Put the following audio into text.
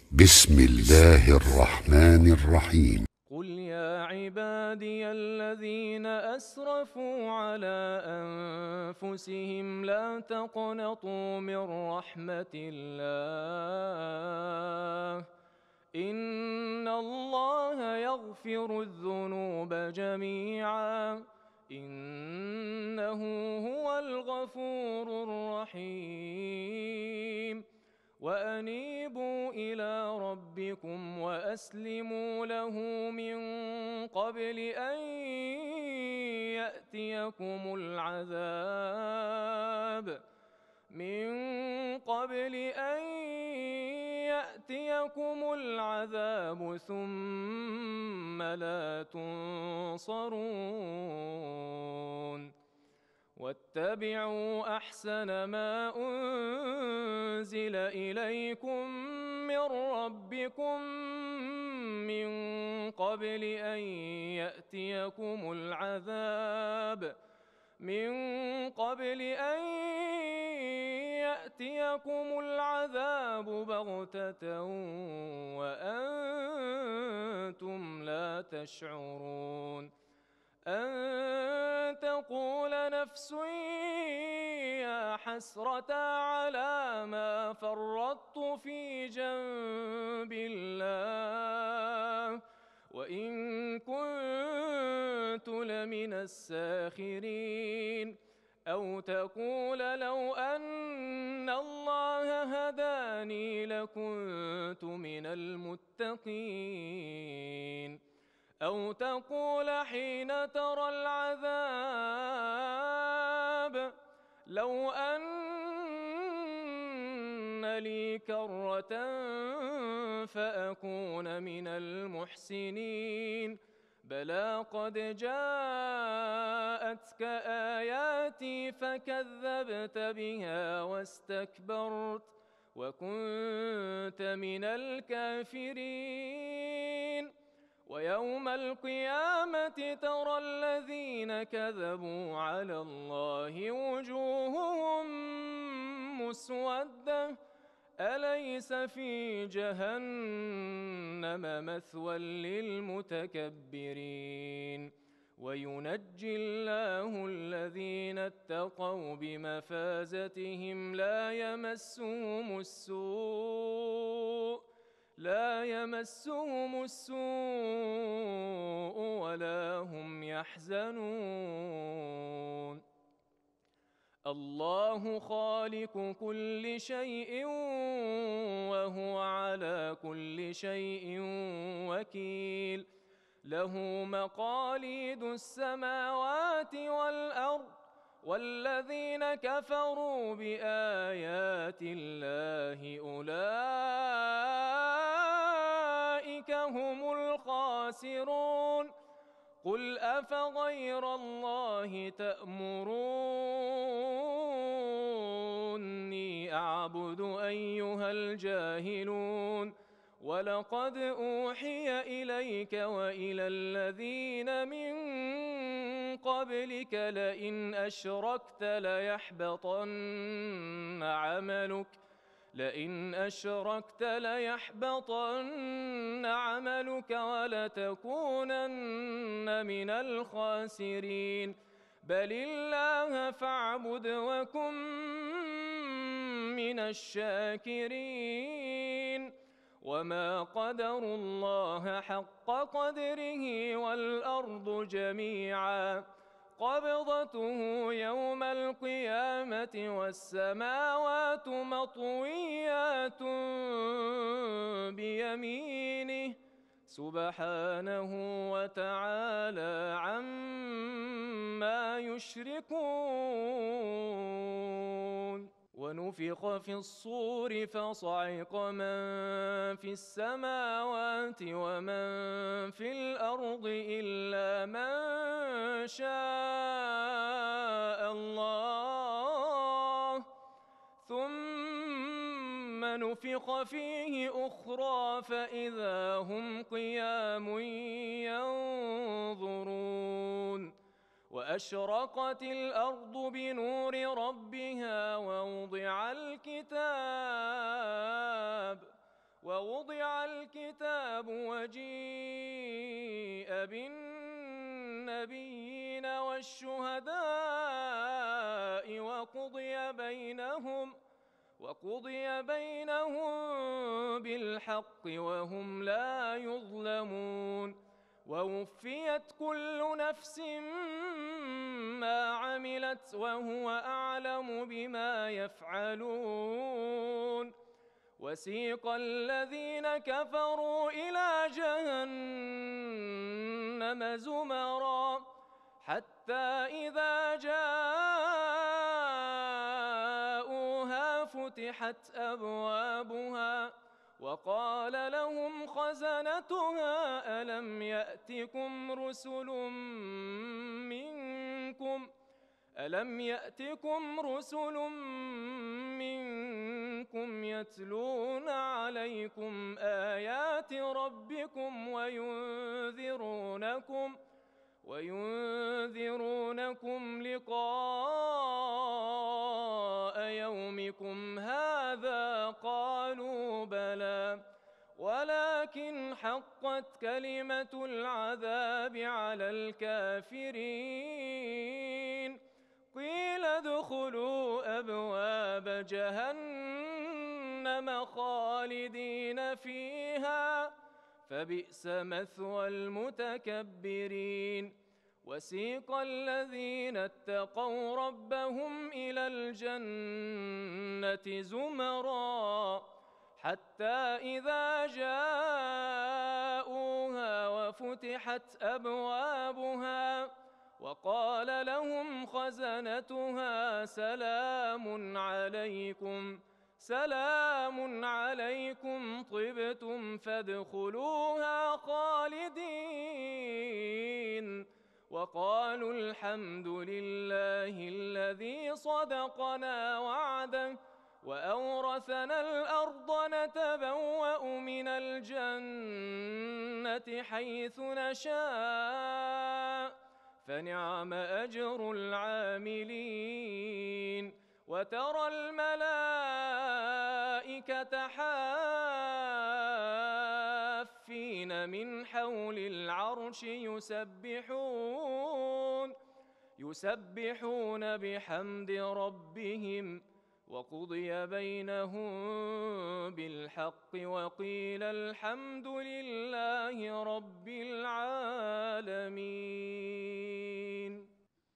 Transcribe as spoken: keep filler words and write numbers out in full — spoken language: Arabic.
بسم الله الرحمن الرحيم. قل يا عبادي الذين أسرفوا على أنفسهم لا تقنطوا من رحمة الله إن الله يغفر الذنوب جميعا إنه هو الغفور الرحيم وأنيبوا إلى ربكم وأسلموا له من قبل أن يأتيكم العذاب من قبل أن يأتيكم العذاب ثم لا تنصرون واتبعوا أحسن ما أنزل إليكم من ربكم من قبل أن يأتيكم العذاب من قبل أن يأتيكم العذاب بغتة وأنتم لا تشعرون أن تقول نفس يا حسرة على ما فرطت في جنب الله وإن كنت لمن الساخرين أو تقول لو أن الله هداني لكنت من المتقين أو تقول حين ترى العذاب لو أن لي كرة فأكون من المحسنين بلى قد جاءتك آياتي فكذبت بها واستكبرت وكنت من الكافرين ويوم القيامة ترى الذين كذبوا على الله وجوههم مسودة أليس في جهنم مثوى للمتكبرين وينجي الله الذين اتقوا بمفازتهم لا يمسهم السوء لا يمسهم السوء ولا هم يحزنون الله خالق كل شيء وهو على كل شيء وكيل له مقاليد السماوات والأرض والذين كفروا بآيات الله أولئك هم الخاسرون قل أفغير الله تأمروني أعبد أيها الجاهلون ولقد أوحي إليك وإلى الذين من قبلك لئن أشركت ليحبطن عملك لئن أشركت ليحبطن عملك ولتكونن من الخاسرين بل الله فاعبد وكن من الشاكرين وما قدروا الله حق قدره والأرض جميعا قبضته يوم القيامة والسماوات مطويات بيمينه سبحانه وتعالى عما يشركون ونفخ في الصور فصعق من في السماوات ومن في الأرض إلا من شاء الله ثم نفخ فيه أخرى فإذا هم قيام ينظرون وأشرقت الأرض بنور ربها ووضع الكتاب ووضع الكتاب وجيء بالنبيين والشهداء وقضي بينهم وقضي بينهم بالحق وهم لا يظلمون ووفيت كل نفس ما عملت وهو أعلم بما يفعلون وسيق الذين كفروا إلى جهنم زمرا حتى إذا جاءوها فتحت أبوابها وقال لهم خزنتها ألم يأتكم رسل منكم ألم يأتكم رسل منكم يتلون عليكم آيات ربكم وينذرونكم وينذرونكم لقاء يومكم هذا قالوا بلى ولكن حقت كلمة العذاب على الكافرين قيل ادخلوا أبواب جهنم خالدين فيها فبئس مثوى المتكبرين وسيق الذين اتقوا ربهم إلى الجنة زمرا حتى إذا جاءوها وفتحت أبوابها وقال لهم خزنتها سلام عليكم سلام عليكم طبتم فادخلوها خالدين وقالوا الحمد لله الذي صدقنا وعده وأورثنا الأرض نتبوأ من الجنة حيث نشاء فنعم أجر العاملين وترى الملائكة حافين من حول العرش يسبحون يسبحون بحمد ربهم وقضي بينهم بالحق وقيل الحمد لله رب